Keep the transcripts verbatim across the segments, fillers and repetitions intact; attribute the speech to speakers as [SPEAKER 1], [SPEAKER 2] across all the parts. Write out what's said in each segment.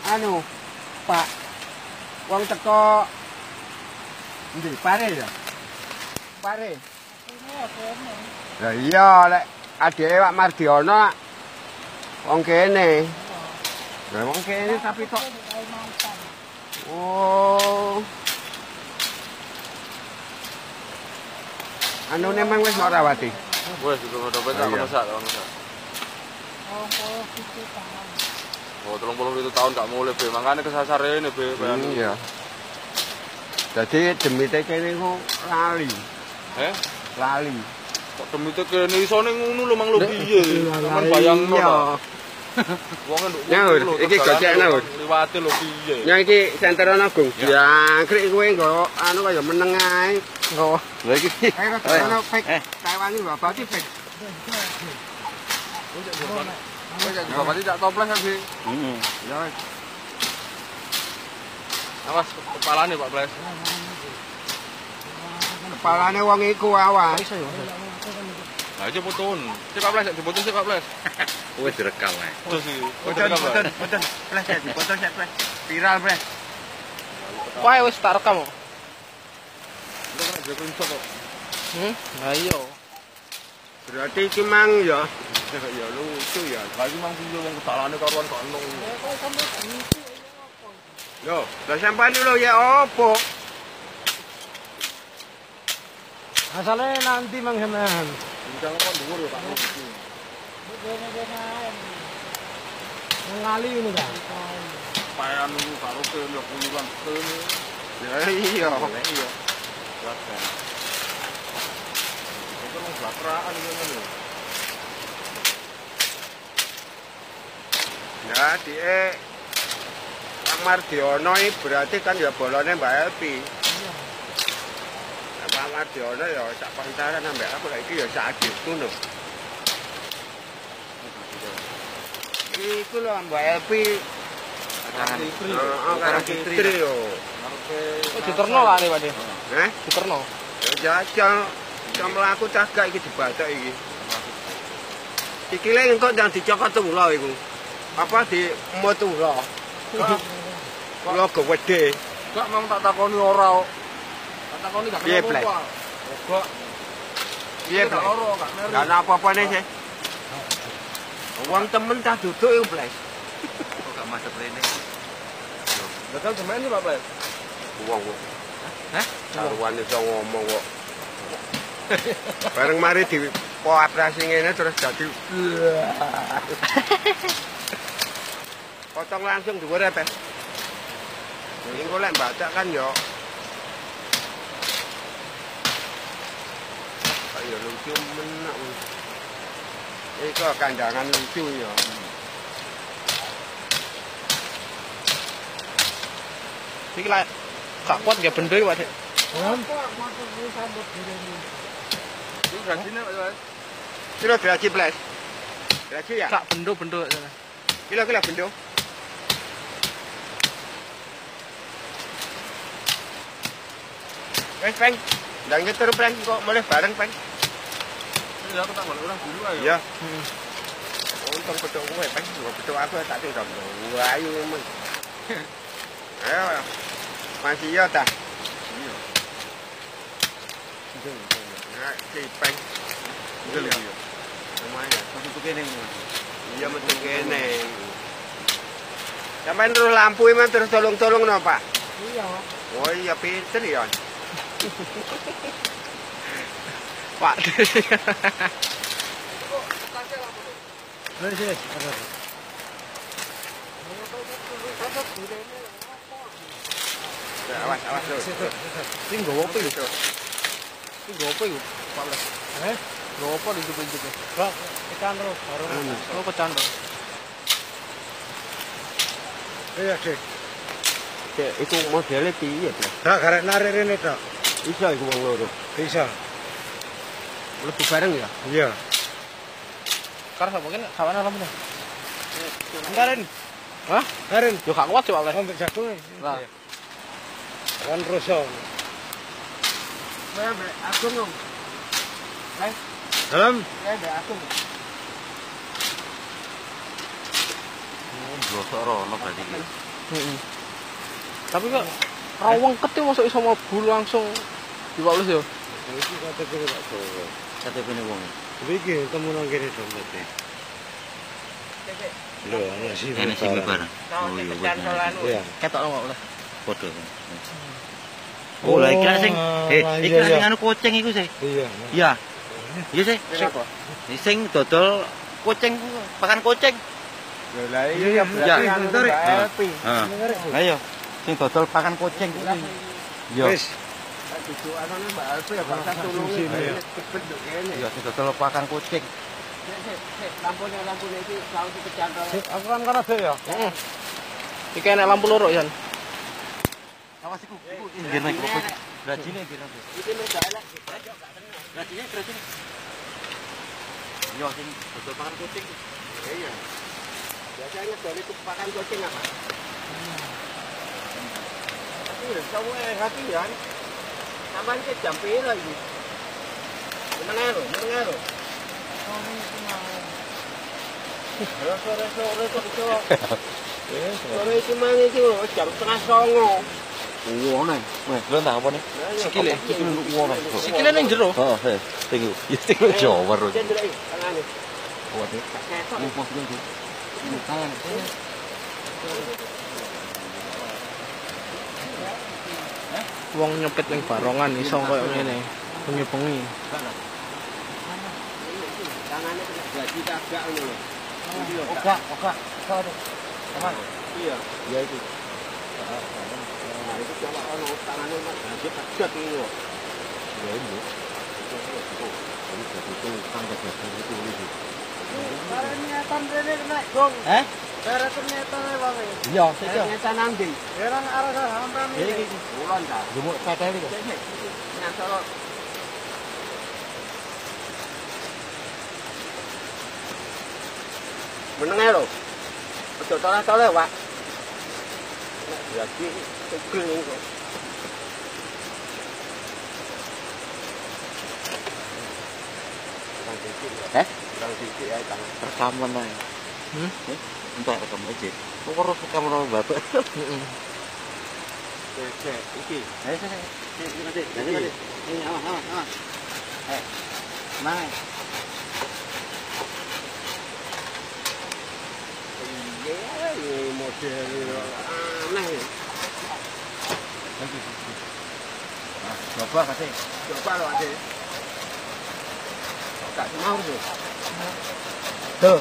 [SPEAKER 1] anu, Pak. Wong teko ndi? Pare ya? Pare. Lah iya lek adeke Pak Mardiono wong kene. Lah wong kene tapi kok oh. Anu nemang wis ora Wati.
[SPEAKER 2] Wes itu udah banyak masak, masak. Oh, telung puluh itu tahun gak mulai be, makanya kesasar ini be.
[SPEAKER 1] Iya. Jadi demite kene ku lali.
[SPEAKER 2] Eh?
[SPEAKER 1] Lali.
[SPEAKER 2] Kok demite kene isone ngono lho mang lho piye? Sampeyan bayangno ta. Wong nduk
[SPEAKER 1] iki gocekno.
[SPEAKER 2] Liwate lho piye?
[SPEAKER 1] Ya iki senter ana Gung. Jangkrik kowe nggo anu kaya meneng ae. Oh. Lha iki. Ayo ana fake. Taiwan iki bapak iki fake.
[SPEAKER 2] Oh, berarti tak toples kan sih?
[SPEAKER 1] Heeh.
[SPEAKER 2] Ya wes. Awas kepalane Pak Ples.
[SPEAKER 1] Kepalane wong iku awas.
[SPEAKER 2] Lah iki putun. Si Pak Ples diputun si Pak Ples.
[SPEAKER 3] Wis direkam ae.
[SPEAKER 2] Terus sih.
[SPEAKER 1] Putun, putun, putun. Ples ya, dipotong ya, Ples. Viral, Ples.
[SPEAKER 4] Wae wis tak rekam kok.
[SPEAKER 2] Lu kan dia screenshot kok.
[SPEAKER 4] Hmm? Lah iya.
[SPEAKER 1] Berarti iki mang ya. Ya lucu ya.
[SPEAKER 2] Lagi mang piye wong kesalahane karuan kok eno.
[SPEAKER 1] Yo, lah sampean lho ya opo?
[SPEAKER 4] Asale nanti mang sampean.
[SPEAKER 2] Jangan kok dhuwur ya Pak.
[SPEAKER 4] Ngali ngono ta.
[SPEAKER 2] Payan niku karo kene kuyuran kene.
[SPEAKER 1] Ya iya.
[SPEAKER 2] Iya. Kan. Itu wong blakraan ngono.
[SPEAKER 1] Ya, dia Pak Mardiono ini berarti kan ya bolone Mbak Elvi. Iya. Pak Mardiono ya sak pantaran ambek aku lagi ya sak ngono. Iku lho Mbak Elvi.
[SPEAKER 2] Karan Fitri.
[SPEAKER 1] Heeh, Karan Fitri yo.
[SPEAKER 4] Oh, diterno lah nih, Pak.
[SPEAKER 1] Heh?
[SPEAKER 4] Diterno.
[SPEAKER 1] Ya jajal. Jam mlaku cagak iki dibadak iki. Iki lek engko ndang dicokot tulo iku. Apa di motu lo? Lo gede.
[SPEAKER 2] Gak mau tak takoni ora kok. Tak takoni gak
[SPEAKER 1] Piye,
[SPEAKER 2] apa-apa.
[SPEAKER 1] Blek?
[SPEAKER 2] Gak.
[SPEAKER 1] Piye,
[SPEAKER 2] Gak
[SPEAKER 1] Blek?
[SPEAKER 2] ora gak meri.
[SPEAKER 1] Gak ana apa-apane sih. Wong temen ta duduk iku, Blek.
[SPEAKER 3] Kok gak masuk rene.
[SPEAKER 2] Lah kan temen iki Pak Ples.
[SPEAKER 1] Wong kok.
[SPEAKER 3] Hah?
[SPEAKER 1] Karuan iso ngomong kok. Bareng mari di operasi ngene terus dadi potong langsung dhuwur ya, Pes. Engko lek badak kan yo ayo lucu menak. Iku kandangan lucu ya.
[SPEAKER 4] Iki lah gak kuat ya bendo iki, Pak.
[SPEAKER 2] Iki grasine Pak Ples.
[SPEAKER 1] Kilo gerasi, Ples. Gerasi ya?
[SPEAKER 4] Gak bendo-bendo.
[SPEAKER 1] Kilo-kilo bendo. Wes, Peng. Ndang nyetir, Peng. Kok boleh bareng, Peng?
[SPEAKER 2] Ya aku tak balik orang dulu ayo.
[SPEAKER 1] Iya. Untung bedok kowe, Peng. Bedok aku tak tinggal. Wah, ayo, men. Ayo. Masih iya ta?
[SPEAKER 2] Iya.
[SPEAKER 1] Nah, si Peng.
[SPEAKER 2] Iya.
[SPEAKER 1] Lumayan.
[SPEAKER 3] Masuk kene.
[SPEAKER 1] Iya, metu kene. Sampai terus lampu emang terus tolong-tolong no, Pak?
[SPEAKER 4] Iya.
[SPEAKER 1] Oh iya, pinter ya.
[SPEAKER 4] Pak.
[SPEAKER 3] Wis wis.
[SPEAKER 1] Awas, awas lho.
[SPEAKER 4] Sing gowo apa iki? Sing gowo apa iki, Pak Ples? Eh? Gowo apa di depan-depan? Bak, pecan terus baru. Oh, pecan terus.
[SPEAKER 3] Iya, Dik.
[SPEAKER 1] Cek, itu modelnya piye, Pak?
[SPEAKER 3] Dak garek narik rene tok.
[SPEAKER 1] Iso iku wong loro.
[SPEAKER 3] Bisa.
[SPEAKER 1] Lebu bareng ya?
[SPEAKER 3] Iya.
[SPEAKER 4] Kar sapa kene kawan alam nih. Karen. Hah?
[SPEAKER 3] Karen,
[SPEAKER 4] Yo gak kuat sih, Pak Ples.
[SPEAKER 3] sampe jago.
[SPEAKER 4] Lah.
[SPEAKER 3] Kan roso.
[SPEAKER 1] Saya be aku ngom. Hai,
[SPEAKER 3] Dalam
[SPEAKER 1] saya be aku.
[SPEAKER 3] blosok rono berarti.
[SPEAKER 4] Heeh. Tapi kok rawang kete masuk iso mlebu langsung diwales ya.
[SPEAKER 3] Iki kate kene Pak Jowo.
[SPEAKER 2] K T P-ne wong.
[SPEAKER 3] Iki temu nang kene dompete. Lho, ana sih.
[SPEAKER 2] Ana sing barang. Oh iya.
[SPEAKER 3] Iya.
[SPEAKER 4] Ketok kok oleh.
[SPEAKER 2] Padha. Oh, lah iki sing eh iki sing anu kucing iku sih.
[SPEAKER 3] Iya.
[SPEAKER 2] Iya. Iya sih.
[SPEAKER 1] Kenapa?
[SPEAKER 2] Sing dodol kucing pakan kucing.
[SPEAKER 1] Lah iya berarti anu Mbak Elvi.
[SPEAKER 2] Heeh. Lah iya. Sing dodol pakan kucing kuwi. Iya.
[SPEAKER 3] Wis.
[SPEAKER 1] Dudu anane Mbak Elvi ya bakal tulungi cepet nduk kene.
[SPEAKER 2] Iya, sing dodol pakan kucing.
[SPEAKER 1] Lampunya lampunya iki saus kecantol.
[SPEAKER 3] Aku kan kana dek ya.
[SPEAKER 4] Heeh. Iki enek lampu loro Yan.
[SPEAKER 2] Awas iku. Iku nggih nek kok. Rajine nggih nek.
[SPEAKER 1] Iki mereka elek.
[SPEAKER 2] Rajine rajine. Yo sing dodol pakan kucing.
[SPEAKER 1] Iya. Biasanya dari itu pakan kucing apa? Tapi ya kamu eh hati ya. Sampai ke jam pira iki? Meneng lho, meneng lho. Sore sore kok iso. Eh, sore iki mang iki lho jam setengah songo.
[SPEAKER 2] Oh, neng. Wah, lho tak apa nih?
[SPEAKER 4] Sikile.
[SPEAKER 2] Sikile lu wong.
[SPEAKER 4] Sikile ning jero.
[SPEAKER 2] Heeh, sing iku. Ya sing lu Jawa ro.
[SPEAKER 1] Jendelek tengane.
[SPEAKER 2] Waduh.
[SPEAKER 1] Ketok.
[SPEAKER 2] Ini pos dulu. Ini tangan.
[SPEAKER 4] Wong nyepet ning barongan iso koyo ngene. Bengi-bengi.
[SPEAKER 1] Tangane kena gaji tagak ngono lho.
[SPEAKER 2] Oka, oka. Sama.
[SPEAKER 1] Iya.
[SPEAKER 2] Ya itu.
[SPEAKER 1] Nah, itu coba ono tangane mak gaji tagak ngono lho.
[SPEAKER 2] Ya itu. Jadi itu tangga gaji itu itu.
[SPEAKER 3] Ternyata rene kena, Gong.
[SPEAKER 2] Eh?
[SPEAKER 3] Cara ternyata wae.
[SPEAKER 2] Iya, sik.
[SPEAKER 1] Ternyata nang ndi?
[SPEAKER 3] Ya nang arah sampean
[SPEAKER 2] Iki
[SPEAKER 3] iki.
[SPEAKER 1] Ulon ta.
[SPEAKER 2] jumuk pete iki.
[SPEAKER 1] Nang Solo. Menenge lho. Ojo toleh-toleh, Pak. Nek gaji tegel kok.
[SPEAKER 2] Eh?
[SPEAKER 1] Kang sithik ae Kang.
[SPEAKER 2] Rekaman ae.
[SPEAKER 4] Hmm?
[SPEAKER 2] Eh, entar rekam aja. Kok ora rekam ora bapak.
[SPEAKER 4] Heeh.
[SPEAKER 1] Cek iki.
[SPEAKER 2] Ayo sini. Sini nanti. Nanti nanti. Ini awas awas awas. Eh. Mana?
[SPEAKER 1] Iya, ini model aneh.
[SPEAKER 2] Nanti. Nah, coba kasih.
[SPEAKER 1] Coba lo Ade. Gak mau tuh.
[SPEAKER 2] Tuh.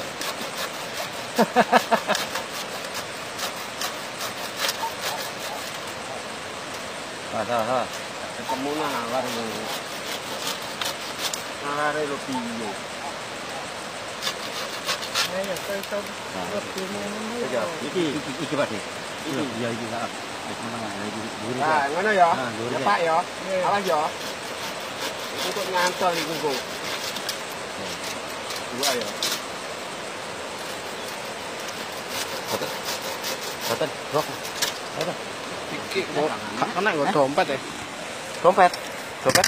[SPEAKER 2] Ah, salah, salah.
[SPEAKER 1] Ketemu nawar ini. Nawar lo piye.
[SPEAKER 3] Ayo, saya
[SPEAKER 2] Iya, iki iki iki Pak. Iki iya iki saat. Wis meneng ae iki dhuwur.
[SPEAKER 1] Nah, ngono ya.
[SPEAKER 2] Nah, dhuwur.
[SPEAKER 1] Ya Pak ya. Awas ya. Iku kok nyantol iku kok. Dua ya.
[SPEAKER 2] Boten. Boten, rok. Ayo.
[SPEAKER 4] Iki kok kena nggo dompet ya.
[SPEAKER 2] Dompet. Dompet.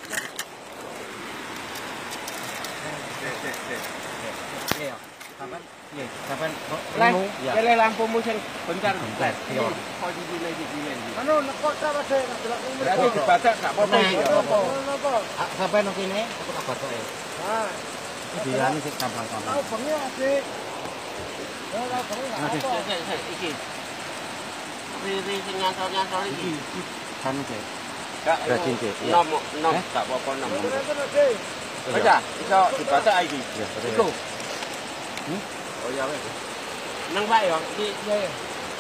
[SPEAKER 2] Iya. Kapan? Iya, kapan?
[SPEAKER 1] Lah,
[SPEAKER 2] Iya.
[SPEAKER 1] kele lampumu sing bentar.
[SPEAKER 2] Bentar, iya.
[SPEAKER 1] Posisine iki dine iki.
[SPEAKER 3] Anu nek kok cara sik nak delok ini.
[SPEAKER 1] Berarti dibajak gak apa-apa iki ya.
[SPEAKER 3] Napa?
[SPEAKER 2] Sampai nang kene aku tak batok e.
[SPEAKER 3] Ah,
[SPEAKER 2] Dilani sik gampang-gampang.
[SPEAKER 3] tau bengi Adik. Ya ora bengi.
[SPEAKER 2] Nanti.
[SPEAKER 1] Sik sik sik iki. Riri sing nyantol-nyantol iki.
[SPEAKER 2] Kan iki.
[SPEAKER 1] Gak
[SPEAKER 2] Gaji iki, iya.
[SPEAKER 1] nom nom gak apa-apa nom.
[SPEAKER 3] Ternyata Adik.
[SPEAKER 1] Wis ah, iso dibajak iki.
[SPEAKER 2] Ya, betul.
[SPEAKER 1] Iku. Oh ya wes. Nang Pak ya, iki
[SPEAKER 3] Ya ya.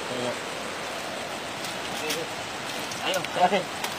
[SPEAKER 1] ayo.
[SPEAKER 2] Oke.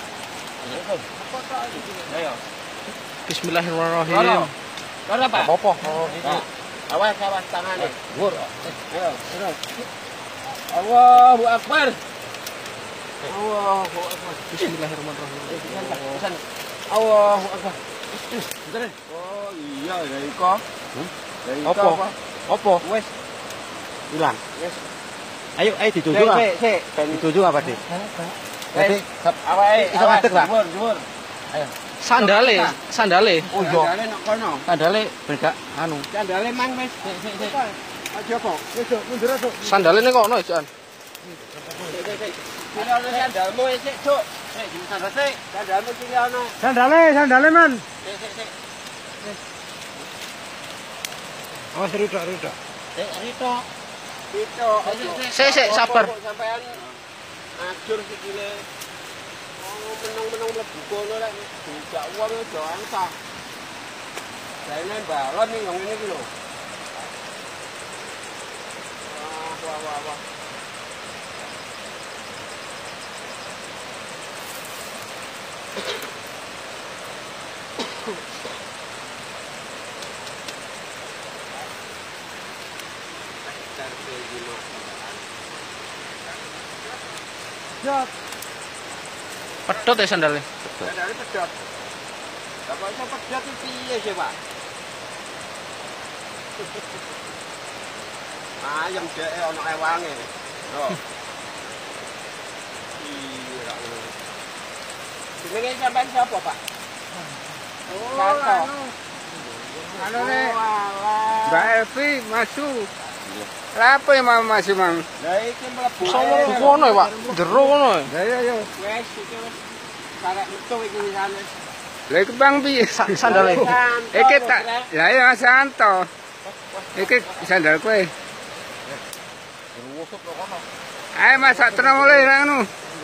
[SPEAKER 1] Ayo.
[SPEAKER 4] Bismillahirrahmanirrahim.
[SPEAKER 1] Ora Pak.
[SPEAKER 2] Apa-apa.
[SPEAKER 1] Oh, iki. Awas awas tangane.
[SPEAKER 2] Dhuwur.
[SPEAKER 1] Ayo, terus. Allahu Akbar. Allahu Akbar.
[SPEAKER 4] Bismillahirrahmanirrahim.
[SPEAKER 1] Pesan. Allahu Akbar. Bentar. Oh iya, dari kok.
[SPEAKER 2] Hmm?
[SPEAKER 1] Dari
[SPEAKER 2] Apa?
[SPEAKER 1] apa?
[SPEAKER 2] Apa?
[SPEAKER 1] Wes,
[SPEAKER 2] Ilang.
[SPEAKER 1] wes.
[SPEAKER 2] Ayo, ayo dituju ah.
[SPEAKER 1] Sik, sik, ben
[SPEAKER 2] Dituju apa, Dik? Jadi,
[SPEAKER 1] awake
[SPEAKER 2] Iso ngadeg, Pak?
[SPEAKER 1] Dhuwur, dhuwur.
[SPEAKER 4] Sandale, sandale.
[SPEAKER 2] oh iya.
[SPEAKER 1] Sandale nok kono.
[SPEAKER 2] Sandale ben gak anu.
[SPEAKER 1] Sandale mang wis. Sik, sik, sik. Aja kok.
[SPEAKER 3] Wis, mundur aja.
[SPEAKER 4] Sandale ning kono, Jan.
[SPEAKER 1] Cilane sandalmu sik, Cuk. Sik, di sandal sik. Sandalmu cilane.
[SPEAKER 3] Sandale, sandale man.
[SPEAKER 1] Sik, sik, sik.
[SPEAKER 3] Oh, serudak, serudak.
[SPEAKER 1] Sik, Rito. Rito.
[SPEAKER 4] Sik, sik, sabar.
[SPEAKER 1] Sampean ajur sikile. Oh, meneng-meneng mlebu kono rek. Dijak wong aja ansah. Daene balon ning ngene iki lho. Wah, wah, wah, wah.
[SPEAKER 3] Siap.
[SPEAKER 4] Pedot ya sandalnya.
[SPEAKER 1] Sandalnya pedot. Lah kok iso pedot iki piye sih, Pak? Ayam dhek ana ewange. Yo. Iya, ngono. Jenenge sampean sapa, Pak? Oh, anu. Anu ne. Mbak Elvi masuk. Lah apa yang mau masuk, Mang? Lah iki mlebu.
[SPEAKER 4] Sono kono ya, Pak. Jero kono.
[SPEAKER 1] Lah iya iya. Wes iki wis karek metu iki wisane. Lah iki Bang piye
[SPEAKER 4] Sandale.
[SPEAKER 1] Iki tak. Lah iya santo. Iki sandal kowe.
[SPEAKER 2] Rusuk kok kono.
[SPEAKER 1] Ayo masak terus mulai ra ngono.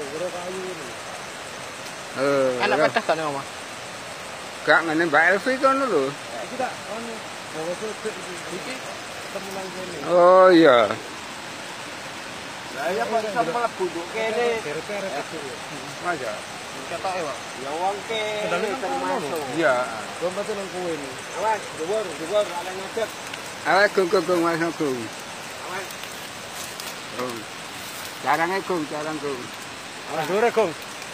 [SPEAKER 1] Eh.
[SPEAKER 4] Enak pedas kan Mas?
[SPEAKER 1] Gak ngene Mbak Elvi kono lho.
[SPEAKER 3] Iki tak anu. Bawa sik iki temulan kene.
[SPEAKER 1] Oh iya. Lah iya kok iso mlebu kene.
[SPEAKER 3] Kere-kere kecil.
[SPEAKER 1] Masa.
[SPEAKER 4] Ketoke, Pak.
[SPEAKER 1] Ya wong kene termasuk. Iya.
[SPEAKER 3] Dompete nang kowe ini.
[SPEAKER 1] Awas, dhuwur, dhuwur ala ngadeg. Awas gong gong Mas Gong. Awas. Gong. Jarangnya gong, jarang gong.
[SPEAKER 3] Awas dhuwur Gong.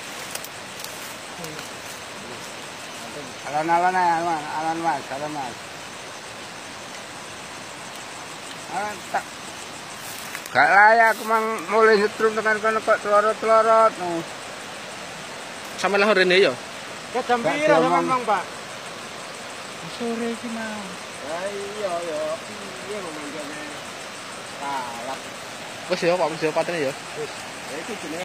[SPEAKER 1] Alon-alon ae, alon, alon Mas, alon Mas. Alon tak. Gak layak aku mang mulai setrum tekan kono kok telorot-telorot. No.
[SPEAKER 4] Sampe lah rene ya.
[SPEAKER 3] Ke jam pira sampean, Pak?
[SPEAKER 1] Sore iki mau. Ya iya ya, piye kok manjane. Kalap.
[SPEAKER 4] Wis ya, Pak, wis ya patene ya.
[SPEAKER 1] Wis. Ya iki jenenge